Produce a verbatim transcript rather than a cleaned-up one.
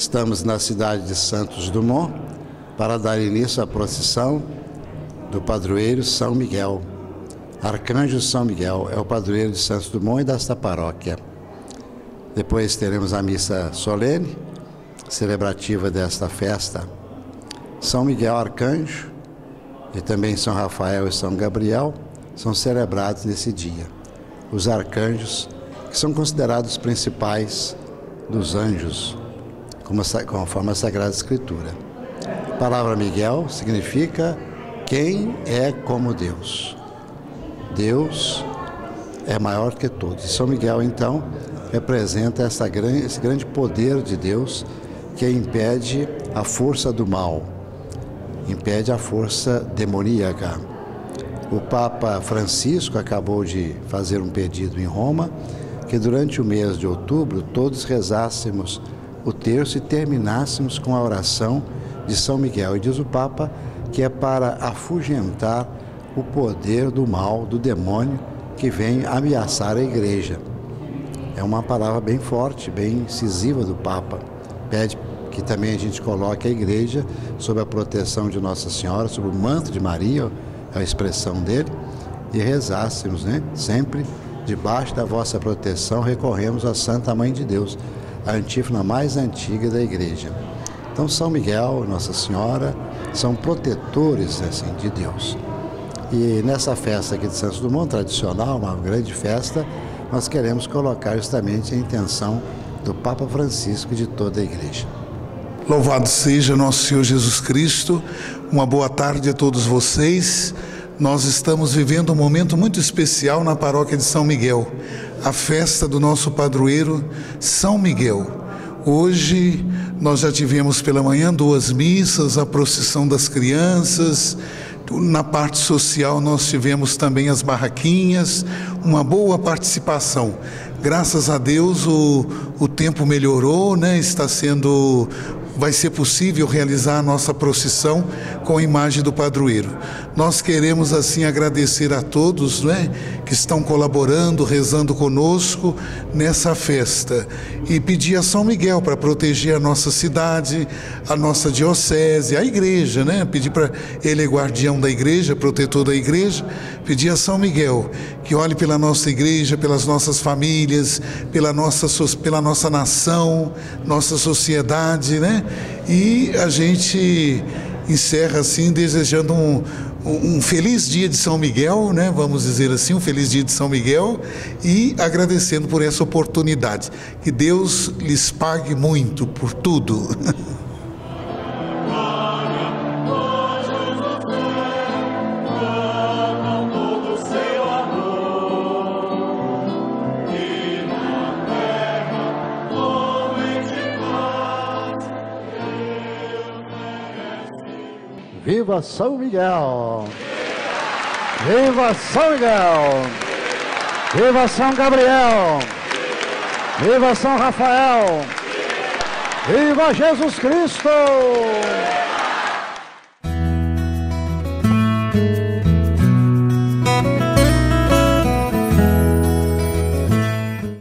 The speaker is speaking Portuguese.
Estamos na cidade de Santos Dumont para dar início à procissão do padroeiro São Miguel. Arcanjo São Miguel é o padroeiro de Santos Dumont e desta paróquia. Depois teremos a missa solene, celebrativa desta festa. São Miguel Arcanjo e também São Rafael e São Gabriel são celebrados nesse dia. Os arcanjos, que são considerados os principais dos anjos, conforme a Sagrada Escritura. A palavra Miguel significa quem é como Deus. Deus é maior que todos. E São Miguel, então, representa essa grande, esse grande poder de Deus que impede a força do mal, impede a força demoníaca. O Papa Francisco acabou de fazer um pedido em Roma que durante o mês de outubro todos rezássemos o terço e terminássemos com a oração de São Miguel. E diz o Papa que é para afugentar o poder do mal, do demônio que vem ameaçar a Igreja. É uma palavra bem forte, bem incisiva do Papa. Pede que também a gente coloque a Igreja sob a proteção de Nossa Senhora, sob o manto de Maria, a expressão dele, e rezássemos, né? Sempre debaixo da vossa proteção recorremos à Santa Mãe de Deus, a antífona mais antiga da Igreja. Então São Miguel, Nossa Senhora, são protetores assim, de Deus. E nessa festa aqui de Santos Dumont, tradicional, uma grande festa, nós queremos colocar justamente a intenção do Papa Francisco e de toda a Igreja. Louvado seja nosso Senhor Jesus Cristo. Uma boa tarde a todos vocês. Nós estamos vivendo um momento muito especial na paróquia de São Miguel, a festa do nosso padroeiro São Miguel. Hoje nós já tivemos pela manhã duas missas, a procissão das crianças. Na parte social nós tivemos também as barraquinhas, uma boa participação. Graças a Deus o, o tempo melhorou, né? Está sendo... vai ser possível realizar a nossa procissão com a imagem do padroeiro. Nós queremos assim agradecer a todos, né, que estão colaborando, rezando conosco nessa festa e pedir a São Miguel para proteger a nossa cidade, a nossa diocese, a igreja, né? Pedir para ele, é guardião da igreja, protetor da igreja, pedir a São Miguel que olhe pela nossa igreja, pelas nossas famílias, pela nossa, pela nossa nação, nossa sociedade, né? E a gente encerra assim desejando um, um, um feliz dia de São Miguel, né? Vamos dizer assim, um feliz dia de São Miguel e agradecendo por essa oportunidade. Que Deus lhes pague muito por tudo. Viva São Miguel! Viva São Miguel! Viva São Gabriel! Viva São Rafael! Viva Jesus Cristo!